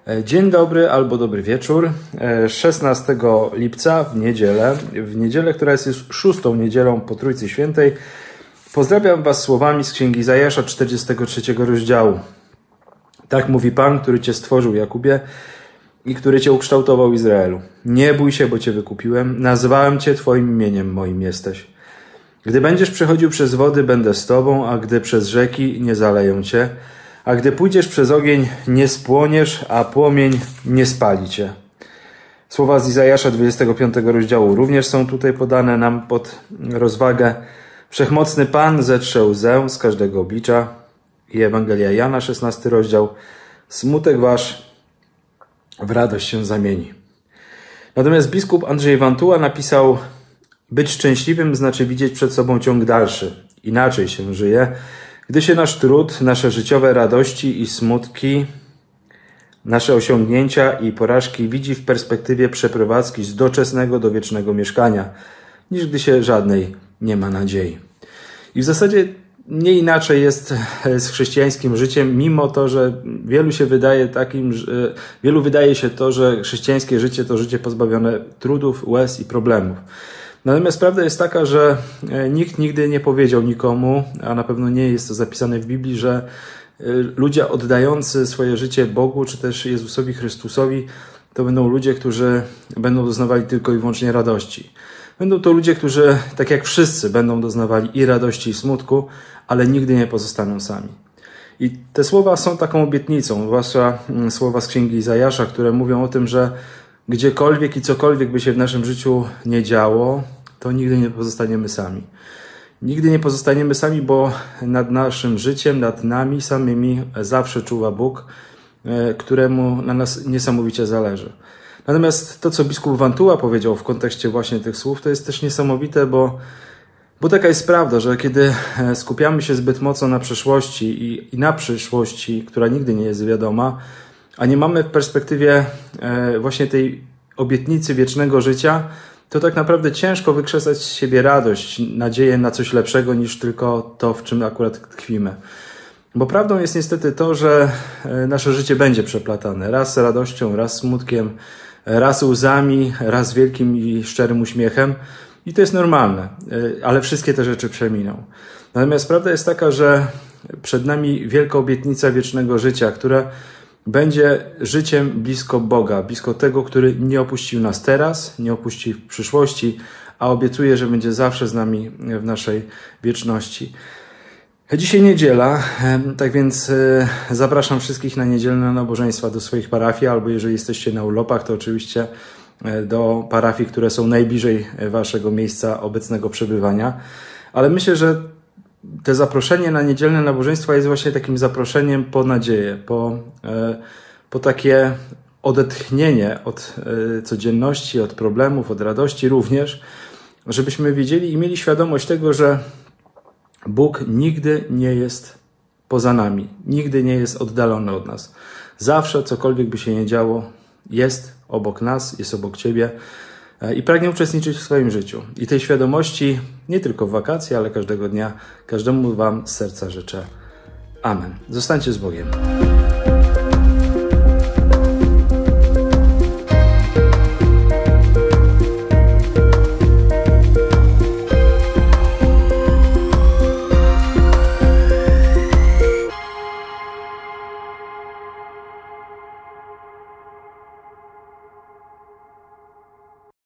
Dzień dobry albo dobry wieczór. 16 lipca w niedzielę, która jest już 6. niedzielą po Trójcy Świętej, pozdrawiam Was słowami z Księgi Izajasza 43 rozdziału. Tak mówi Pan, który Cię stworzył, Jakubie, i który Cię ukształtował, Izraelu. Nie bój się, bo Cię wykupiłem, nazwałem Cię Twoim imieniem moim jesteś. Gdy będziesz przechodził przez wody, będę z Tobą, a gdy przez rzeki, nie zaleją Cię. A gdy pójdziesz przez ogień, nie spłoniesz, a płomień nie spali cię. Słowa z Izajasza 25 rozdziału również są tutaj podane nam pod rozwagę. Wszechmocny Pan zetrze łzę z każdego oblicza. I Ewangelia Jana, 16 rozdział. Smutek wasz w radość się zamieni. Natomiast biskup Andrzej Wantuła napisał: być szczęśliwym znaczy widzieć przed sobą ciąg dalszy. Inaczej się żyje, gdy się nasz trud, nasze życiowe radości i smutki, nasze osiągnięcia i porażki widzi w perspektywie przeprowadzki z doczesnego do wiecznego mieszkania, niż gdy się żadnej nie ma nadziei. I w zasadzie nie inaczej jest z chrześcijańskim życiem, mimo to, że wielu wydaje się to, że chrześcijańskie życie to życie pozbawione trudów, łez i problemów. Natomiast prawda jest taka, że nikt nigdy nie powiedział nikomu, a na pewno nie jest to zapisane w Biblii, że ludzie oddający swoje życie Bogu, czy też Jezusowi Chrystusowi, to będą ludzie, którzy będą doznawali tylko i wyłącznie radości. Będą to ludzie, którzy, tak jak wszyscy, będą doznawali i radości, i smutku, ale nigdy nie pozostaną sami. I te słowa są taką obietnicą, zwłaszcza słowa z Księgi Izajasza, które mówią o tym, że gdziekolwiek i cokolwiek by się w naszym życiu nie działo, to nigdy nie pozostaniemy sami. Nigdy nie pozostaniemy sami, bo nad naszym życiem, nad nami samymi zawsze czuwa Bóg, któremu na nas niesamowicie zależy. Natomiast to, co biskup Wantuła powiedział w kontekście właśnie tych słów, to jest też niesamowite, bo taka jest prawda, że kiedy skupiamy się zbyt mocno na przeszłości i na przyszłości, która nigdy nie jest wiadoma, a nie mamy w perspektywie właśnie tej obietnicy wiecznego życia, to tak naprawdę ciężko wykrzesać z siebie radość, nadzieję na coś lepszego niż tylko to, w czym akurat tkwimy. Bo prawdą jest niestety to, że nasze życie będzie przeplatane. Raz radością, raz smutkiem, raz łzami, raz wielkim i szczerym uśmiechem. I to jest normalne, ale wszystkie te rzeczy przeminą. Natomiast prawda jest taka, że przed nami wielka obietnica wiecznego życia, która będzie życiem blisko Boga, blisko tego, który nie opuścił nas teraz, nie opuści w przyszłości, a obiecuje, że będzie zawsze z nami w naszej wieczności. Dzisiaj niedziela, tak więc zapraszam wszystkich na niedzielne nabożeństwa do swoich parafii, albo jeżeli jesteście na urlopach, to oczywiście do parafii, które są najbliżej waszego miejsca obecnego przebywania. Ale myślę, że to zaproszenie na niedzielne nabożeństwa jest właśnie takim zaproszeniem po nadzieję, po takie odetchnienie od codzienności, od problemów, od radości również, żebyśmy wiedzieli i mieli świadomość tego, że Bóg nigdy nie jest poza nami, nigdy nie jest oddalony od nas. Zawsze, cokolwiek by się nie działo, jest obok nas, jest obok Ciebie i pragnie uczestniczyć w swoim życiu. I tej świadomości nie tylko w wakacje, ale każdego dnia, każdemu Wam z serca życzę. Amen. Zostańcie z Bogiem.